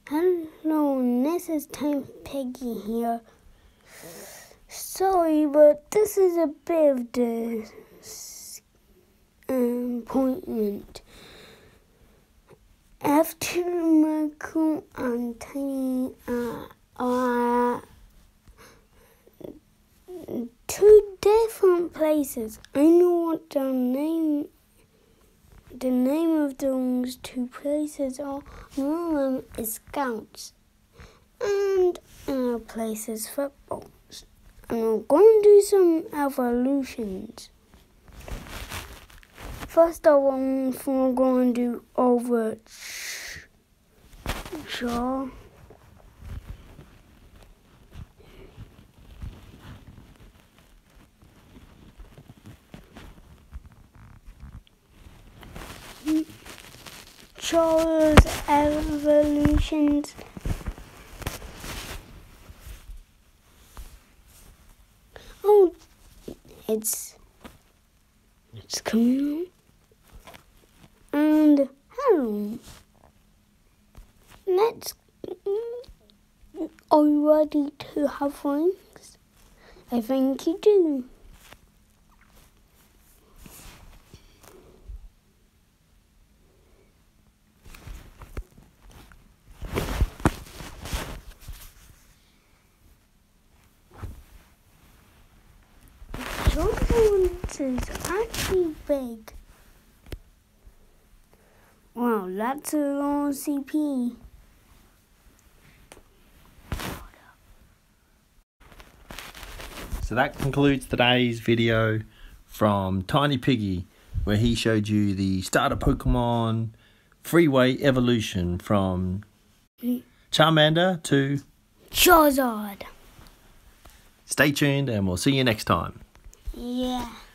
Hello, this is Tinny Piggy here. Sorry, but this is a bit of disappointment. F2Mccool and Tinny are two different places. I know what the name of those two places are. One of them is Scouts, and another place is footballs. And we're going to do some evolutions. First of all, we're going to do over Char. Charles evolutions. Oh, it's coming out. And hello. Are you ready to have wings? I think you do. This is actually big. Wow, that's a long CP. So that concludes today's video from Tinny Piggy, where he showed you the starter Pokemon freeway evolution from Charmander to Charizard. Stay tuned and we'll see you next time. Yeah.